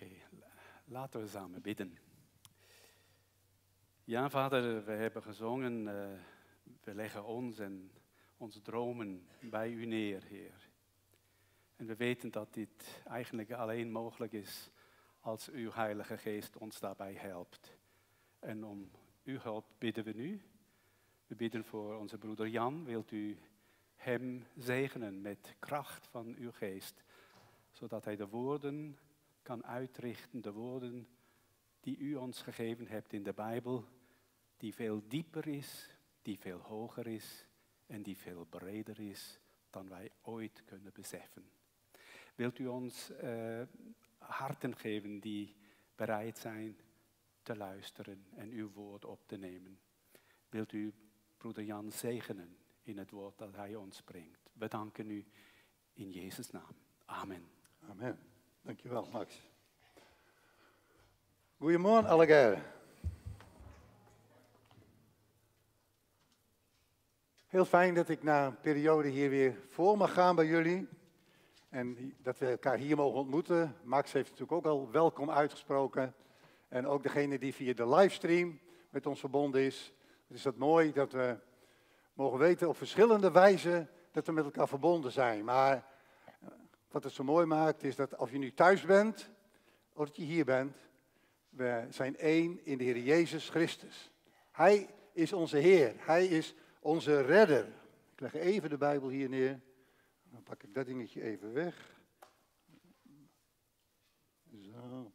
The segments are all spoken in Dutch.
Oké, laten we samen bidden. Ja, Vader, we hebben gezongen, we leggen ons en onze dromen bij u neer, Heer. En we weten dat dit eigenlijk alleen mogelijk is als uw Heilige Geest ons daarbij helpt. En om uw hulp bidden we nu. We bidden voor onze broeder Jan. Wilt u hem zegenen met kracht van uw geest, zodat hij de woorden kan uitrichten, de woorden die u ons gegeven hebt in de Bijbel, die veel dieper is, die veel hoger is en die veel breder is dan wij ooit kunnen beseffen. Wilt u ons harten geven die bereid zijn te luisteren en uw woord op te nemen. Wilt u broeder Jan zegenen in het woord dat hij ons brengt. We danken u in Jezus' naam. Amen. Amen. Dankjewel, Max. Goedemorgen, allegaar. Heel fijn dat ik na een periode hier weer voor mag gaan bij jullie. En dat we elkaar hier mogen ontmoeten. Max heeft natuurlijk ook al welkom uitgesproken. En ook degene die via de livestream met ons verbonden is. Het is dat mooi dat we mogen weten op verschillende wijzen dat we met elkaar verbonden zijn. Maar wat het zo mooi maakt is dat of je nu thuis bent, of dat je hier bent, we zijn één in de Heer Jezus Christus. Hij is onze Heer, Hij is onze redder. Ik leg even de Bijbel hier neer. Dan pak ik dat dingetje even weg. Zo.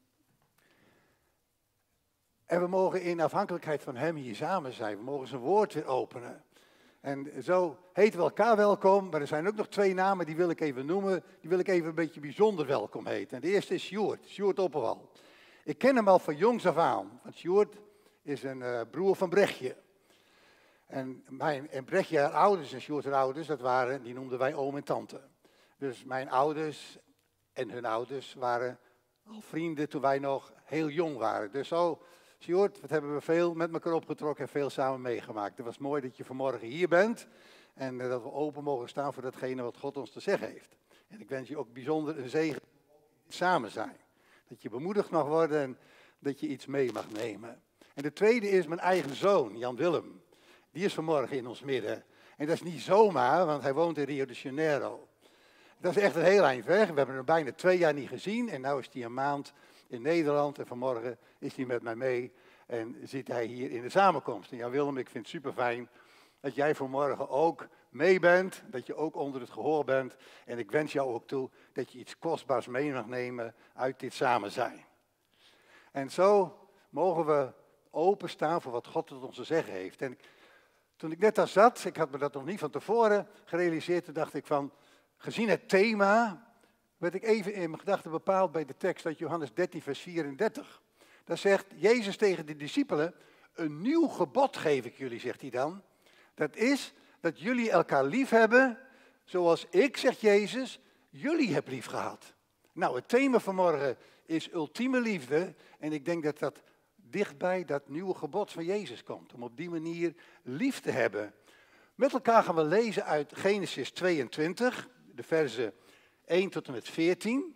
En we mogen in afhankelijkheid van Hem hier samen zijn. We mogen zijn woord weer openen. En zo heten we elkaar welkom, maar er zijn ook nog twee namen, die wil ik even noemen. Die wil ik even een beetje bijzonder welkom heten. En de eerste is Sjoerd Opperwal. Ik ken hem al van jongs af aan, want Sjoerd is een broer van Brechtje. En Brechtje haar ouders en Sjoerd haar ouders, die noemden wij oom en tante. Dus mijn ouders en hun ouders waren al vrienden toen wij nog heel jong waren. Dus zo, Sjoerd, wat hebben we veel met elkaar opgetrokken en veel samen meegemaakt. Het was mooi dat je vanmorgen hier bent en dat we open mogen staan voor datgene wat God ons te zeggen heeft. En ik wens je ook bijzonder een zegen samen zijn. Dat je bemoedigd mag worden en dat je iets mee mag nemen. En de tweede is mijn eigen zoon, Jan Willem. Die is vanmorgen in ons midden. En dat is niet zomaar, want hij woont in Rio de Janeiro. Dat is echt een heel eind weg. We hebben hem bijna 2 jaar niet gezien. En nu is hij een maand in Nederland. En vanmorgen is hij met mij mee. En zit hij hier in de samenkomst. En Jan Willem, ik vind het super fijn dat jij vanmorgen ook mee bent. Dat je ook onder het gehoor bent. En ik wens jou ook toe dat je iets kostbaars mee mag nemen uit dit samen zijn. En zo mogen we openstaan voor wat God tot ons te zeggen heeft. En toen ik net daar zat, ik had me dat nog niet van tevoren gerealiseerd, toen dacht ik van, gezien het thema, werd ik even in mijn gedachten bepaald bij de tekst uit Johannes 13, vers 34. Daar zegt Jezus tegen de discipelen, een nieuw gebod geef ik jullie, zegt hij dan. Dat is dat jullie elkaar lief hebben, zoals ik, zegt Jezus, jullie heb lief gehad. Nou, het thema vanmorgen is ultieme liefde en ik denk dat dat dichtbij dat nieuwe gebod van Jezus komt. Om op die manier lief te hebben. Met elkaar gaan we lezen uit Genesis 22, de versen 1 tot en met 14.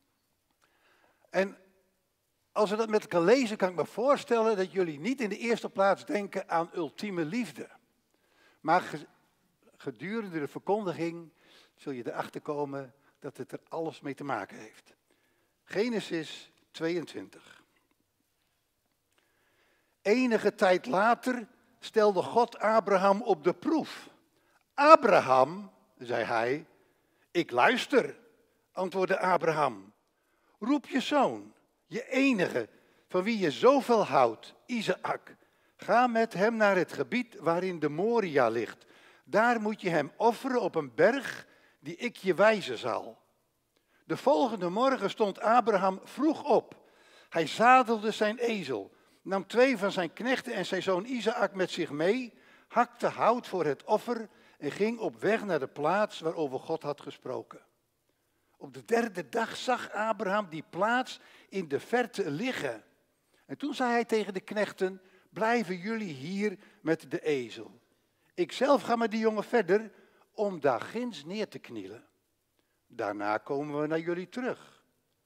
En als we dat met elkaar lezen, kan ik me voorstellen dat jullie niet in de eerste plaats denken aan ultieme liefde. Maar gedurende de verkondiging zul je erachter komen dat het er alles mee te maken heeft. Genesis 22. Enige tijd later stelde God Abraham op de proef. Abraham, zei hij, ik luister, antwoordde Abraham. Roep je zoon, je enige, van wie je zoveel houdt, Isaac. Ga met hem naar het gebied waarin de Moria ligt. Daar moet je hem offeren op een berg die ik je wijzen zal. De volgende morgen stond Abraham vroeg op. Hij zadelde zijn ezel, nam 2 van zijn knechten en zijn zoon Isaac met zich mee, hakte hout voor het offer en ging op weg naar de plaats waarover God had gesproken. Op de 3e dag zag Abraham die plaats in de verte liggen. En toen zei hij tegen de knechten, blijven jullie hier met de ezel. Ik zelf ga met die jongen verder om daar ginds neer te knielen. Daarna komen we naar jullie terug.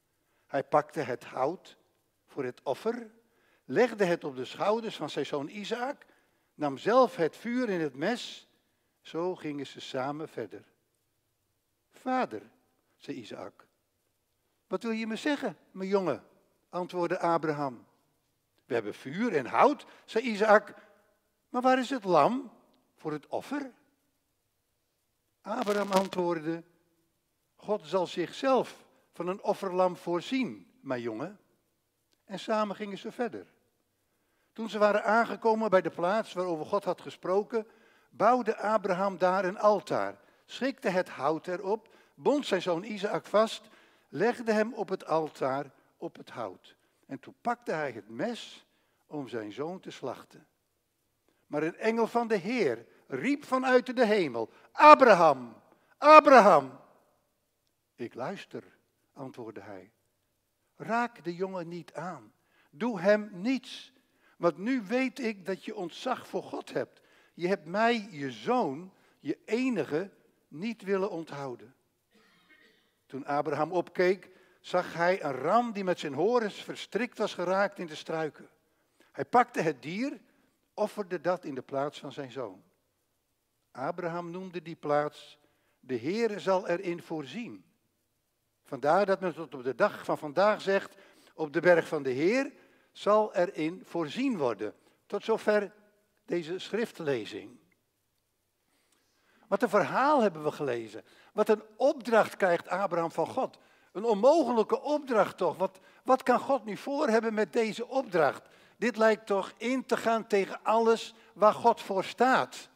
Hij pakte het hout voor het offer, legde het op de schouders van zijn zoon Isaac, nam zelf het vuur en het mes. Zo gingen ze samen verder. Vader, zei Isaac. Wat wil je me zeggen, mijn jongen? Antwoordde Abraham. We hebben vuur en hout, zei Isaac. Maar waar is het lam voor het offer? Abraham antwoordde. God zal zichzelf van een offerlam voorzien, mijn jongen. En samen gingen ze verder. Toen ze waren aangekomen bij de plaats waarover God had gesproken, bouwde Abraham daar een altaar, schikte het hout erop, bond zijn zoon Isaac vast, legde hem op het altaar op het hout. En toen pakte hij het mes om zijn zoon te slachten. Maar een engel van de Heer riep vanuit de hemel, Abraham, Abraham. Ik luister, antwoordde hij. Raak de jongen niet aan, doe hem niets, want nu weet ik dat je ontzag voor God hebt. Je hebt mij, je zoon, je enige, niet willen onthouden. Toen Abraham opkeek, zag hij een ram die met zijn horens verstrikt was geraakt in de struiken. Hij pakte het dier, offerde dat in de plaats van zijn zoon. Abraham noemde die plaats, de Heere zal erin voorzien. Vandaar dat men tot op de dag van vandaag zegt, op de berg van de Heer zal erin voorzien worden. Tot zover deze schriftlezing. Wat een verhaal hebben we gelezen. Wat een opdracht krijgt Abraham van God. Een onmogelijke opdracht toch. Wat kan God nu voor hebben met deze opdracht? Dit lijkt toch in te gaan tegen alles waar God voor staat.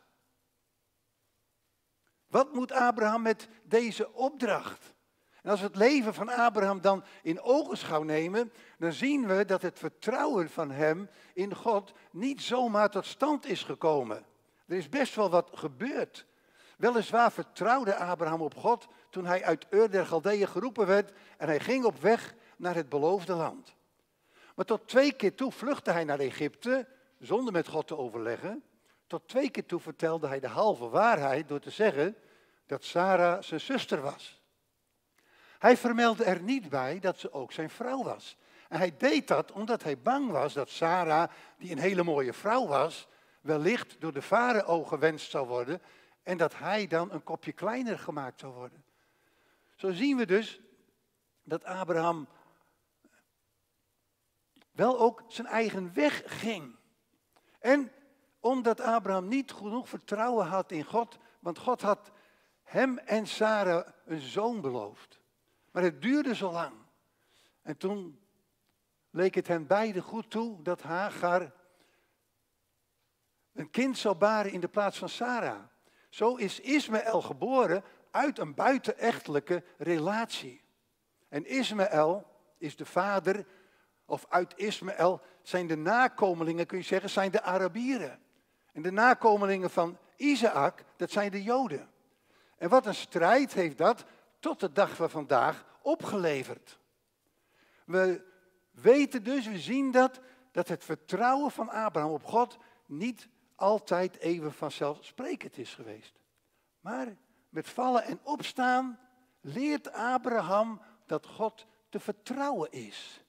Wat moet Abraham met deze opdracht? En als we het leven van Abraham dan in ogenschouw nemen, dan zien we dat het vertrouwen van hem in God niet zomaar tot stand is gekomen. Er is best wel wat gebeurd. Weliswaar vertrouwde Abraham op God toen hij uit Ur der Galdeeën geroepen werd en hij ging op weg naar het beloofde land. Maar tot 2 keer toe vluchtte hij naar Egypte, zonder met God te overleggen. Tot 2 keer toe vertelde hij de halve waarheid door te zeggen dat Sarah zijn zuster was. Hij vermeldde er niet bij dat ze ook zijn vrouw was. En hij deed dat omdat hij bang was dat Sarah, die een hele mooie vrouw was, wellicht door de farao gewenst zou worden en dat hij dan een kopje kleiner gemaakt zou worden. Zo zien we dus dat Abraham wel ook zijn eigen weg ging. En omdat Abraham niet genoeg vertrouwen had in God, want God had hem en Sarah een zoon beloofd. Maar het duurde zo lang. En toen leek het hen beiden goed toe dat Hagar een kind zou baren in de plaats van Sarah. Zo is Ismaël geboren uit een buitenechtelijke relatie. En Ismaël is de vader, of uit Ismaël zijn de nakomelingen, kun je zeggen, zijn de Arabieren. En de nakomelingen van Isaac, dat zijn de Joden. En wat een strijd heeft dat tot de dag van vandaag opgeleverd. We weten dus, we zien dat het vertrouwen van Abraham op God niet altijd even vanzelfsprekend is geweest. Maar met vallen en opstaan leert Abraham dat God te vertrouwen is.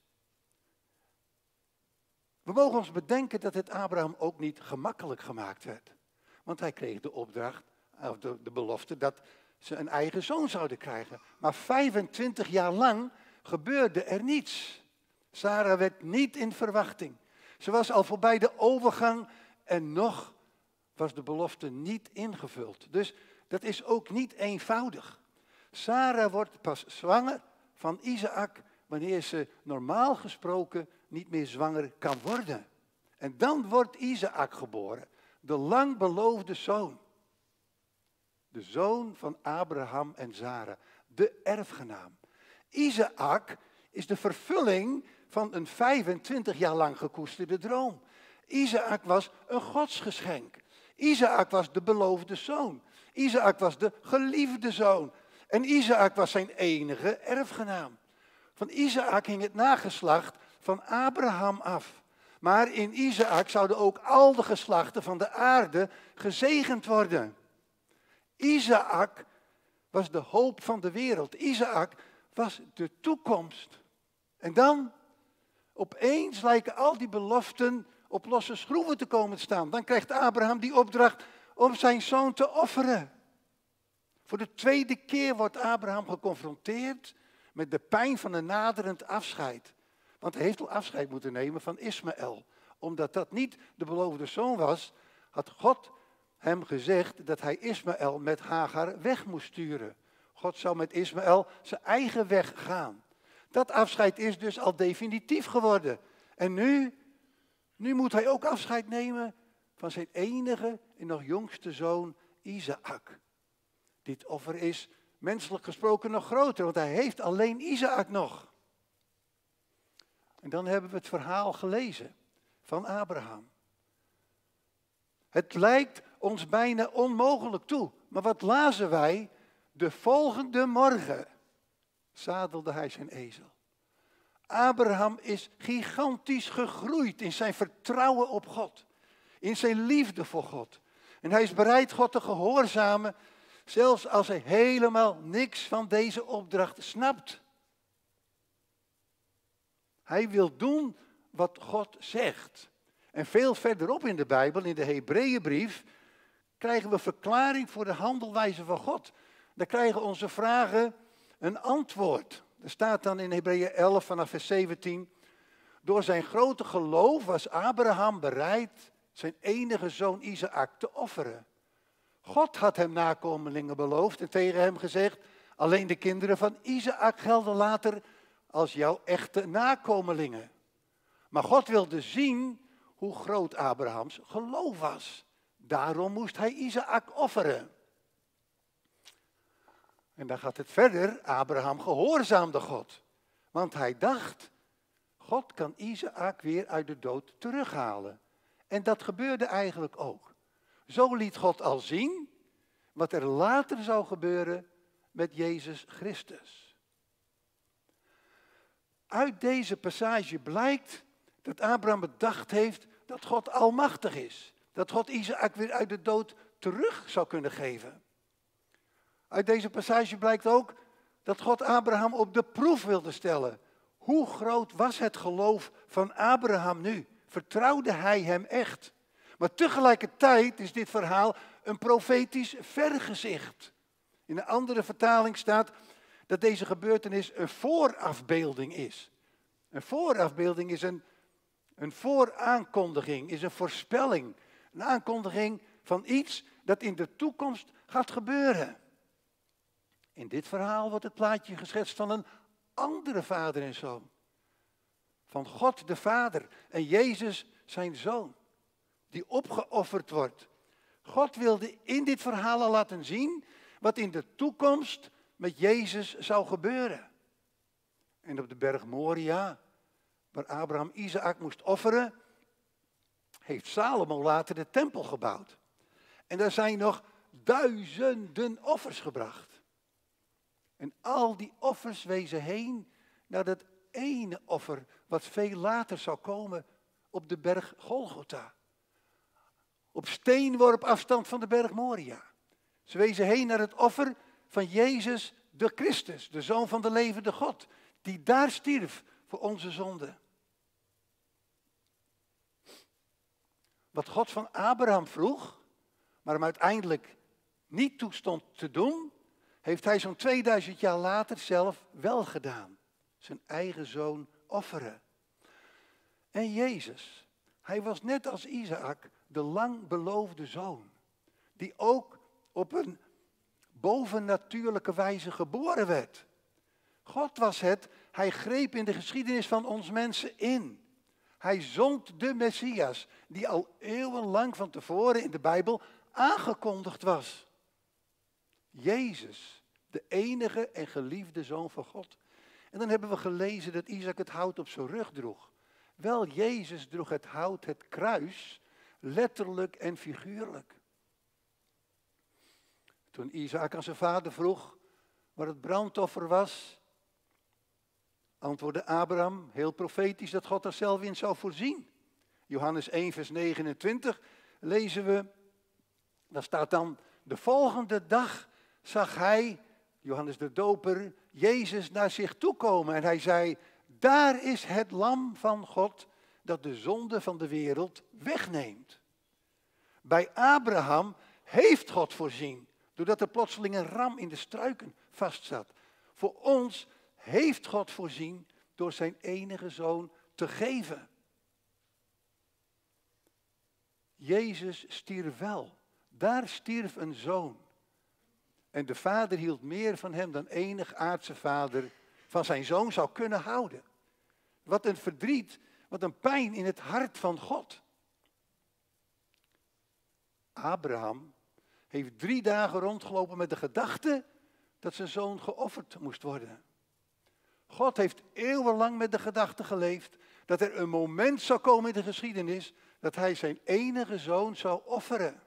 We mogen ons bedenken dat het Abraham ook niet gemakkelijk gemaakt werd. Want hij kreeg de opdracht, of de belofte, dat ze een eigen zoon zouden krijgen. Maar 25 jaar lang gebeurde er niets. Sarah werd niet in verwachting. Ze was al voorbij de overgang en nog was de belofte niet ingevuld. Dus dat is ook niet eenvoudig. Sarah wordt pas zwanger van Isaac wanneer ze normaal gesproken niet meer zwanger kan worden. En dan wordt Isaac geboren, de lang beloofde zoon. De zoon van Abraham en Sarah, de erfgenaam. Isaac is de vervulling van een 25 jaar lang gekoesterde droom. Isaac was een godsgeschenk. Isaac was de beloofde zoon. Isaac was de geliefde zoon. En Isaac was zijn enige erfgenaam. Van Isaac hing het nageslacht van Abraham af. Maar in Isaac zouden ook al de geslachten van de aarde gezegend worden. Isaac was de hoop van de wereld. Isaac was de toekomst. En dan, opeens lijken al die beloften op losse schroeven te komen te staan. Dan krijgt Abraham die opdracht om zijn zoon te offeren. Voor de tweede keer wordt Abraham geconfronteerd met de pijn van een naderend afscheid. Want hij heeft al afscheid moeten nemen van Ismaël. Omdat dat niet de beloofde zoon was, had God hem gezegd dat hij Ismaël met Hagar weg moest sturen. God zou met Ismaël zijn eigen weg gaan. Dat afscheid is dus al definitief geworden. En nu moet hij ook afscheid nemen van zijn enige en nog jongste zoon Isaac. Dit offer is menselijk gesproken nog groter, want hij heeft alleen Isaac nog. En dan hebben we het verhaal gelezen van Abraham. Het lijkt ons bijna onmogelijk toe, maar wat lazen wij? De volgende morgen zadelde hij zijn ezel. Abraham is gigantisch gegroeid in zijn vertrouwen op God, in zijn liefde voor God. En hij is bereid God te gehoorzamen, zelfs als hij helemaal niks van deze opdracht snapt. Hij wil doen wat God zegt. En veel verderop in de Bijbel, in de Hebreeënbrief, krijgen we verklaring voor de handelwijze van God. Daar krijgen onze vragen een antwoord. Er staat dan in Hebreeën 11 vanaf vers 17. Door zijn grote geloof was Abraham bereid zijn enige zoon Isaac te offeren. God had hem nakomelingen beloofd en tegen hem gezegd: alleen de kinderen van Isaac gelden later als jouw echte nakomelingen. Maar God wilde zien hoe groot Abrahams geloof was. Daarom moest hij Isaac offeren. En dan gaat het verder. Abraham gehoorzaamde God. Want hij dacht, God kan Isaac weer uit de dood terughalen. En dat gebeurde eigenlijk ook. Zo liet God al zien wat er later zou gebeuren met Jezus Christus. Uit deze passage blijkt dat Abraham bedacht heeft dat God almachtig is. Dat God Isaac weer uit de dood terug zou kunnen geven. Uit deze passage blijkt ook dat God Abraham op de proef wilde stellen. Hoe groot was het geloof van Abraham nu? Vertrouwde hij hem echt? Maar tegelijkertijd is dit verhaal een profetisch vergezicht. In een andere vertaling staat dat deze gebeurtenis een voorafbeelding is. Een voorafbeelding is een vooraankondiging, is een voorspelling. Een aankondiging van iets dat in de toekomst gaat gebeuren. In dit verhaal wordt het plaatje geschetst van een andere vader en zoon. Van God de Vader en Jezus zijn zoon, die opgeofferd wordt. God wilde in dit verhaal al laten zien wat in de toekomst met Jezus zou gebeuren. En op de berg Moria, waar Abraham Isaac moest offeren, heeft Salomo later de tempel gebouwd. En daar zijn nog duizenden offers gebracht. En al die offers wezen heen naar dat ene offer wat veel later zou komen op de berg Golgotha. Op steenworp afstand van de berg Moria. Ze wezen heen naar het offer van Jezus de Christus, de Zoon van de levende God, die daar stierf voor onze zonde. Wat God van Abraham vroeg, maar hem uiteindelijk niet toestond te doen, heeft hij zo'n 2000 jaar later zelf wel gedaan. Zijn eigen zoon offeren. En Jezus, hij was net als Isaac de lang beloofde zoon, die ook op een bovennatuurlijke wijze geboren werd. God was het, hij greep in de geschiedenis van ons mensen in. Hij zond de Messias, die al eeuwenlang van tevoren in de Bijbel aangekondigd was. Jezus, de enige en geliefde Zoon van God. En dan hebben we gelezen dat Isaac het hout op zijn rug droeg. Wel, Jezus droeg het hout, het kruis, letterlijk en figuurlijk. Toen Isaac aan zijn vader vroeg waar het brandoffer was, antwoordde Abraham, heel profetisch, dat God er zelf in zou voorzien. Johannes 1 vers 29 lezen we, daar staat dan, de volgende dag zag hij, Johannes de Doper, Jezus naar zich toe komen. En hij zei, Daar is het lam van God dat de zonde van de wereld wegneemt. Bij Abraham heeft God voorzien, doordat er plotseling een ram in de struiken vastzat. Voor ons heeft God voorzien door zijn enige zoon te geven. Jezus stierf wel. Daar stierf een zoon. En de vader hield meer van hem dan enig aardse vader van zijn zoon zou kunnen houden. Wat een verdriet, wat een pijn in het hart van God. Abraham heeft 3 dagen rondgelopen met de gedachte dat zijn zoon geofferd moest worden. God heeft eeuwenlang met de gedachte geleefd dat er een moment zou komen in de geschiedenis dat hij zijn enige zoon zou offeren.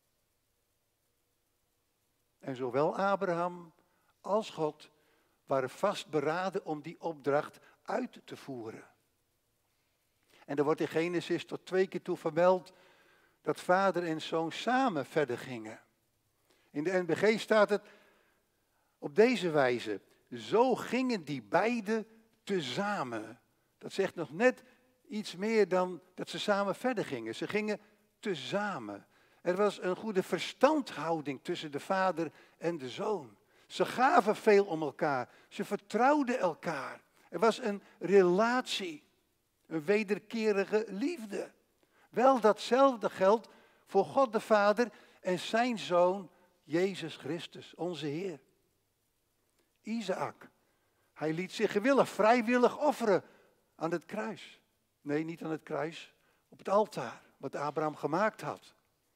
En zowel Abraham als God waren vastberaden om die opdracht uit te voeren. En er wordt in Genesis tot 2 keer toe vermeld dat vader en zoon samen verder gingen. In de NBG staat het op deze wijze. Zo gingen die beiden tezamen. Dat zegt nog net iets meer dan dat ze samen verder gingen. Ze gingen tezamen. Er was een goede verstandhouding tussen de vader en de zoon. Ze gaven veel om elkaar. Ze vertrouwden elkaar. Er was een relatie. Een wederkerige liefde. Wel datzelfde geldt voor God de Vader en zijn Zoon Jezus Christus, onze Heer. Isaac, hij liet zich gewillig, vrijwillig offeren aan het kruis. Nee, niet aan het kruis, op het altaar, wat Abraham gemaakt had.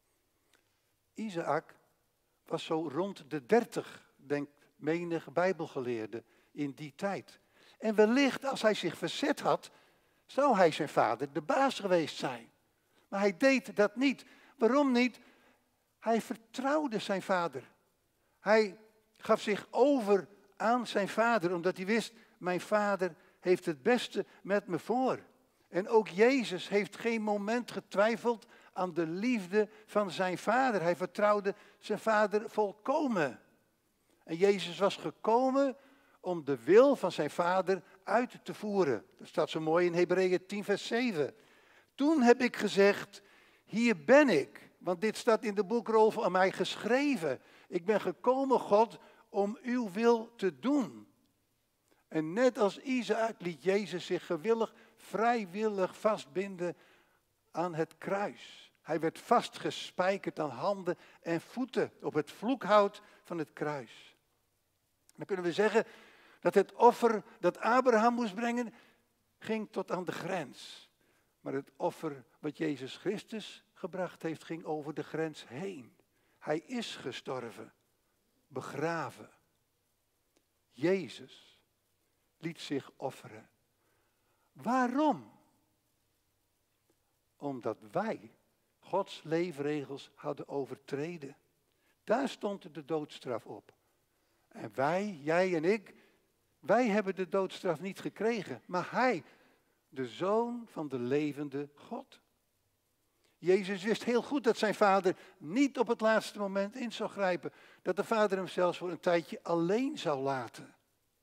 Isaac was zo rond de 30, denkt menig Bijbelgeleerde in die tijd. En wellicht als hij zich verzet had, zou hij zijn vader de baas geweest zijn. Maar hij deed dat niet. Waarom niet? Hij vertrouwde zijn vader. Hij gaf zich over aan zijn vader, omdat hij wist, mijn vader heeft het beste met me voor. En ook Jezus heeft geen moment getwijfeld aan de liefde van zijn vader. Hij vertrouwde zijn vader volkomen. En Jezus was gekomen om de wil van zijn vader uit te voeren. Dat staat zo mooi in Hebreeën 10 vers 7. Toen heb ik gezegd, hier ben ik. Want dit staat in de boekrol van mij geschreven. Ik ben gekomen, God, om uw wil te doen. En net als Isaac liet Jezus zich gewillig, vrijwillig vastbinden aan het kruis. Hij werd vastgespijkerd aan handen en voeten op het vloekhout van het kruis. Dan kunnen we zeggen dat het offer dat Abraham moest brengen, ging tot aan de grens. Maar het offer wat Jezus Christus gebracht heeft, ging over de grens heen. Hij is gestorven, begraven. Jezus liet zich offeren. Waarom? Omdat wij Gods leefregels hadden overtreden. Daar stond de doodstraf op. En wij, jij en ik, wij hebben de doodstraf niet gekregen, maar hij, de Zoon van de levende God. Jezus wist heel goed dat zijn vader niet op het laatste moment in zou grijpen. Dat de vader hem zelfs voor een tijdje alleen zou laten.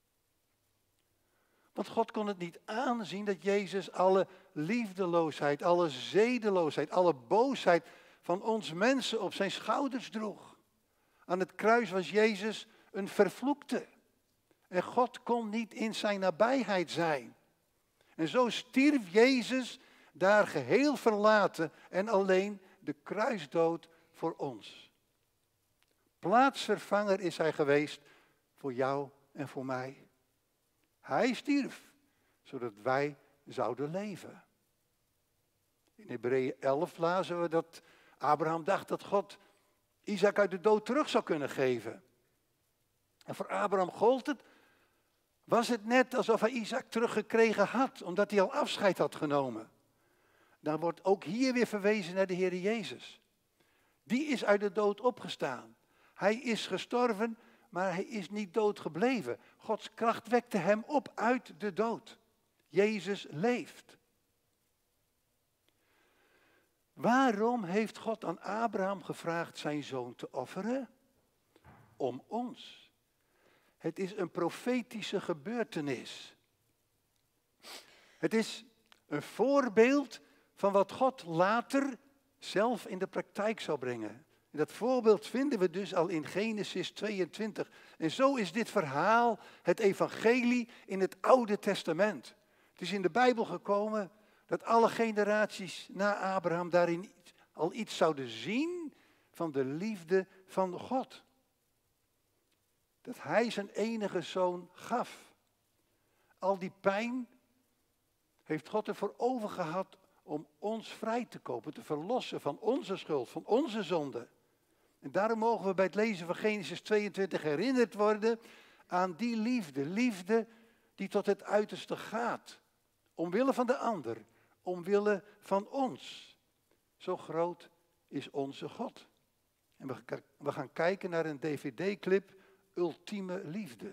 Want God kon het niet aanzien dat Jezus alle liefdeloosheid, alle zedeloosheid, alle boosheid van ons mensen op zijn schouders droeg. Aan het kruis was Jezus een vervloekte. En God kon niet in zijn nabijheid zijn. En zo stierf Jezus daar geheel verlaten en alleen de kruisdood voor ons. Plaatsvervanger is hij geweest voor jou en voor mij. Hij stierf, zodat wij zouden leven. In Hebreeën 11 lazen we dat Abraham dacht dat God Isaac uit de dood terug zou kunnen geven. En voor Abraham gold het, was het net alsof hij Isaac teruggekregen had, omdat hij al afscheid had genomen. Dan wordt ook hier weer verwezen naar de Heer Jezus. Die is uit de dood opgestaan. Hij is gestorven, maar hij is niet dood gebleven. Gods kracht wekte hem op uit de dood. Jezus leeft. Waarom heeft God aan Abraham gevraagd zijn zoon te offeren? Om ons. Het is een profetische gebeurtenis. Het is een voorbeeld van wat God later zelf in de praktijk zou brengen. En dat voorbeeld vinden we dus al in Genesis 22. En zo is dit verhaal, het evangelie in het Oude Testament. Het is in de Bijbel gekomen dat alle generaties na Abraham daarin al iets zouden zien van de liefde van God. Dat hij zijn enige zoon gaf. Al die pijn heeft God ervoor over gehad om ons vrij te kopen, te verlossen van onze schuld, van onze zonde. En daarom mogen we bij het lezen van Genesis 22 herinnerd worden aan die liefde. Liefde die tot het uiterste gaat. Omwille van de ander, omwille van ons. Zo groot is onze God. En we gaan kijken naar een DVD-clip, Ultieme Liefde.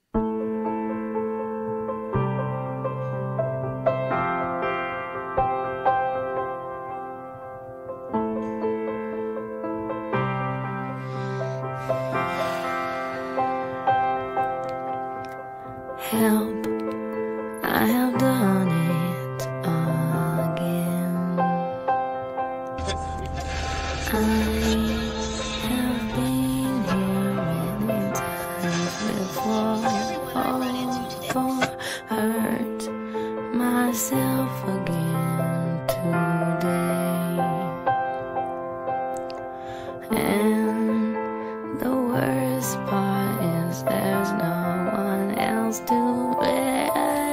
Help, I have done it again. I have been here many times before, for hurt myself again today. And the worst part is there's no one else to blame.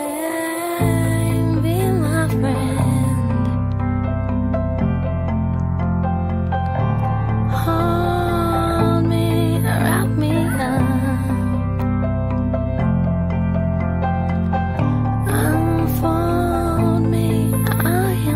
Be my friend. Hold me, wrap me up. Unfold me, I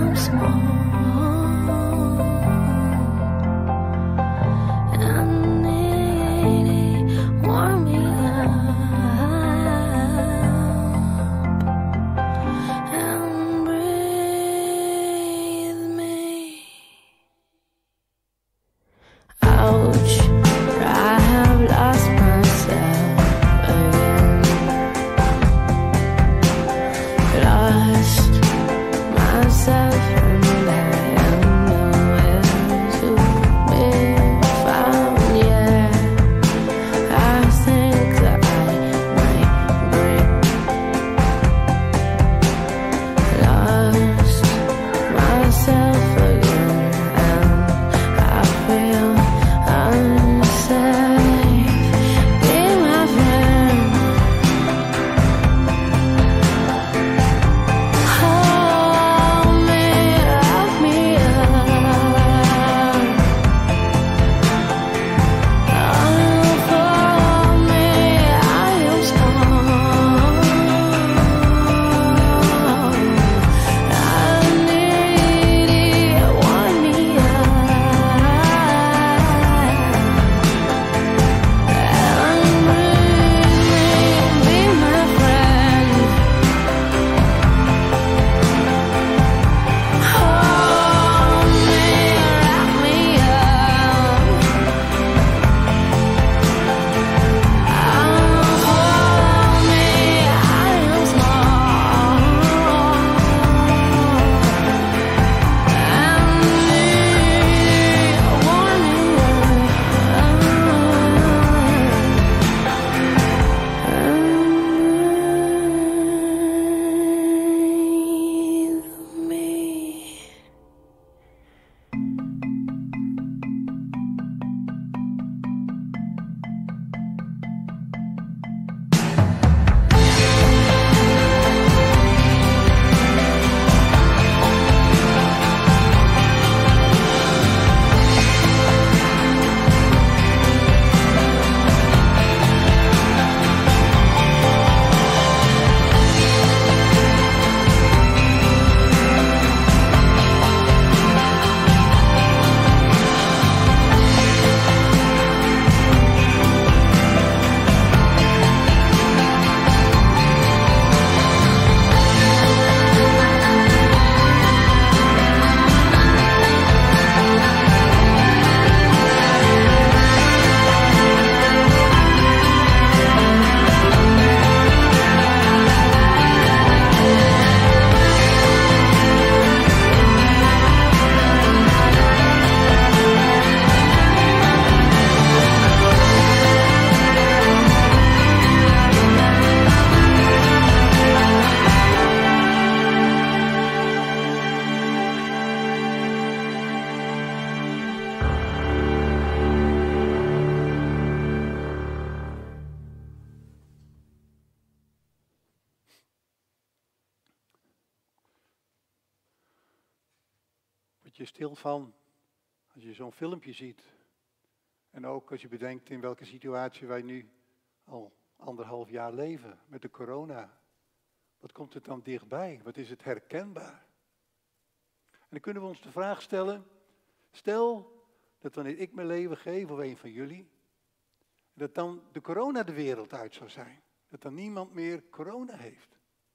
word je stil van als je zo'n filmpje ziet. En ook als je bedenkt in welke situatie wij nu al 1,5 jaar leven met de corona. Wat komt het dan dichtbij? Wat is het herkenbaar? En dan kunnen we ons de vraag stellen, stel dat wanneer ik mijn leven geef, of een van jullie, dat dan de corona de wereld uit zou zijn. Dat dan niemand meer corona heeft.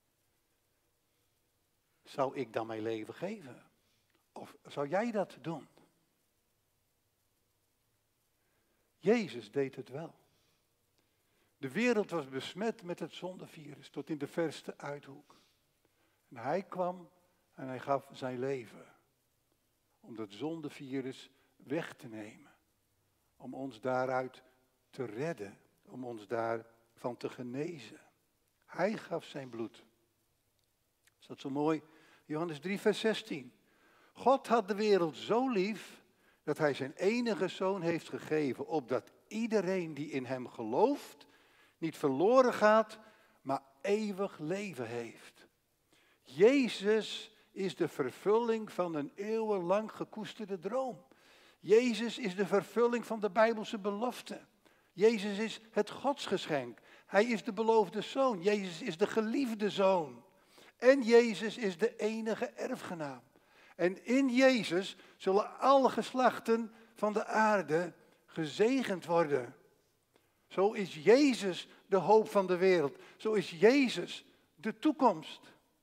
Zou ik dan mijn leven geven? Of zou jij dat doen? Jezus deed het wel. De wereld was besmet met het zondevirus tot in de verste uithoek. En hij kwam en hij gaf zijn leven om dat zondevirus weg te nemen. Om ons daaruit te redden, om ons daarvan te genezen. Hij gaf zijn bloed. Is dat zo mooi? Johannes 3, vers 16. God had de wereld zo lief dat hij zijn enige zoon heeft gegeven, opdat iedereen die in hem gelooft niet verloren gaat, maar eeuwig leven heeft. Jezus is de vervulling van een eeuwenlang gekoesterde droom. Jezus is de vervulling van de Bijbelse belofte. Jezus is het godsgeschenk. Hij is de beloofde zoon. Jezus is de geliefde zoon. En Jezus is de enige erfgenaam. En in Jezus zullen alle geslachten van de aarde gezegend worden. Zo is Jezus de hoop van de wereld. Zo is Jezus de toekomst.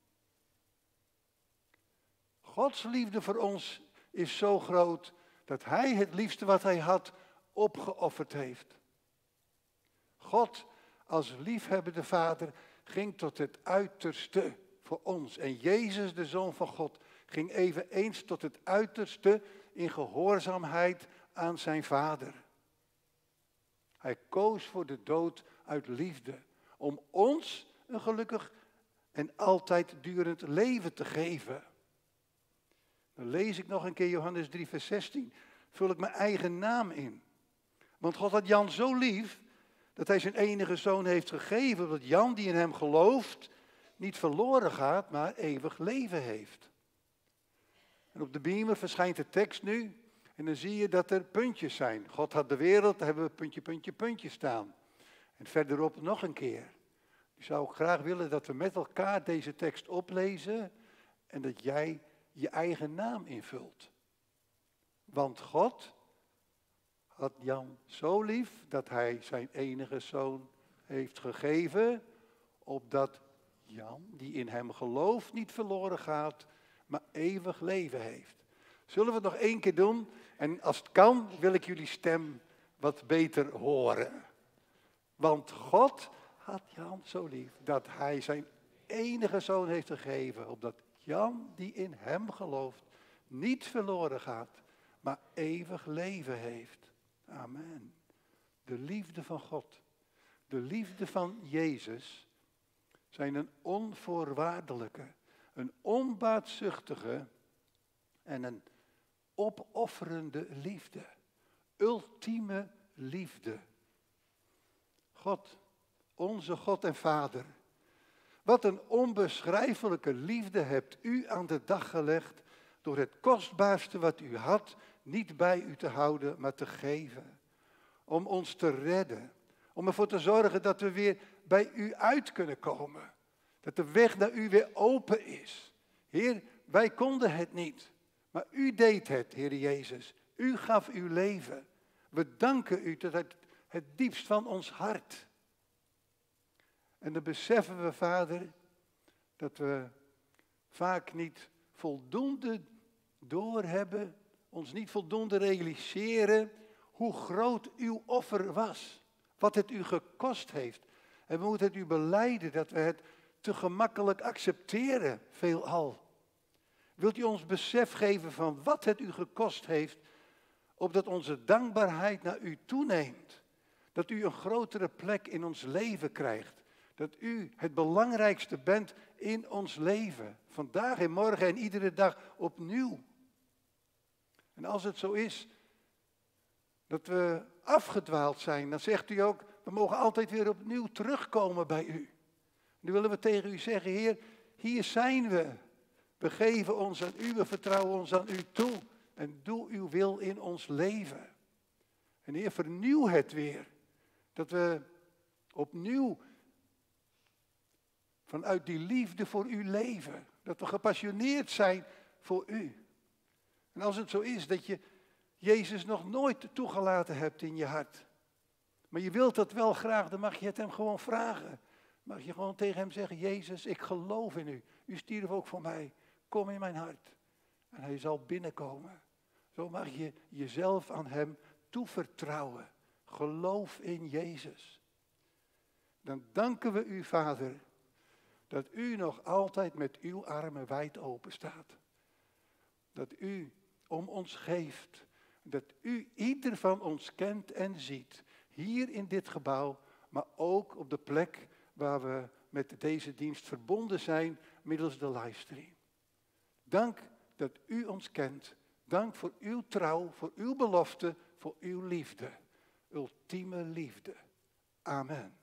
Gods liefde voor ons is zo groot dat Hij het liefste wat Hij had opgeofferd heeft. God als liefhebbende Vader ging tot het uiterste voor ons. En Jezus, de Zoon van God, ging eveneens tot het uiterste in gehoorzaamheid aan zijn Vader. Hij koos voor de dood uit liefde om ons een gelukkig en altijd durend leven te geven. Dan lees ik nog een keer Johannes 3, vers 16. Vul ik mijn eigen naam in. Want God had Jan zo lief dat hij zijn enige zoon heeft gegeven, dat Jan die in hem gelooft niet verloren gaat, maar eeuwig leven heeft. En op de beamer verschijnt de tekst nu en dan zie je dat er puntjes zijn. God had de wereld, daar hebben we puntje, puntje, puntje staan. En verderop nog een keer. Ik zou graag willen dat we met elkaar deze tekst oplezen en dat jij je eigen naam invult. Want God had Jan zo lief dat hij zijn enige zoon heeft gegeven, opdat Jan, die in hem gelooft, niet verloren gaat, maar eeuwig leven heeft. Zullen we het nog 1 keer doen? En als het kan, wil ik jullie stem wat beter horen. Want God had Jan zo lief dat hij zijn enige zoon heeft gegeven, opdat Jan, die in hem gelooft, niet verloren gaat, maar eeuwig leven heeft. Amen. De liefde van God, de liefde van Jezus zijn een onvoorwaardelijke, een onbaatzuchtige en een opofferende liefde. Ultieme liefde. God, onze God en Vader. Wat een onbeschrijfelijke liefde hebt u aan de dag gelegd door het kostbaarste wat u had niet bij u te houden, maar te geven. Om ons te redden. Om ervoor te zorgen dat we weer bij u uit kunnen komen. Dat de weg naar u weer open is. Heer, wij konden het niet. Maar u deed het, Heer Jezus. U gaf uw leven. We danken u tot het diepst van ons hart. En dan beseffen we, Vader, dat we vaak niet voldoende doorhebben, ons niet voldoende realiseren hoe groot uw offer was. Wat het u gekost heeft. En we moeten het u belijden dat we het te gemakkelijk accepteren, veelal. Wilt u ons besef geven van wat het u gekost heeft, opdat onze dankbaarheid naar u toeneemt. Dat u een grotere plek in ons leven krijgt. Dat u het belangrijkste bent in ons leven. Vandaag en morgen en iedere dag opnieuw. En als het zo is dat we afgedwaald zijn, dan zegt u ook, we mogen altijd weer opnieuw terugkomen bij u. Nu willen we tegen u zeggen, Heer, hier zijn we. We geven ons aan u, we vertrouwen ons aan u toe. En doe uw wil in ons leven. En Heer, vernieuw het weer. Dat we opnieuw vanuit die liefde voor u leven. Dat we gepassioneerd zijn voor u. En als het zo is dat je Jezus nog nooit toegelaten hebt in je hart. Maar je wilt dat wel graag, dan mag je het hem gewoon vragen. Mag je gewoon tegen hem zeggen, Jezus, ik geloof in u. U stierf ook voor mij. Kom in mijn hart. En hij zal binnenkomen. Zo mag je jezelf aan hem toevertrouwen. Geloof in Jezus. Dan danken we u, Vader, dat u nog altijd met uw armen wijd open staat. Dat u om ons geeft. Dat u ieder van ons kent en ziet. Hier in dit gebouw, maar ook op de plek waar we met deze dienst verbonden zijn middels de livestream. Dank dat u ons kent. Dank voor uw trouw, voor uw belofte, voor uw liefde. Ultieme liefde. Amen.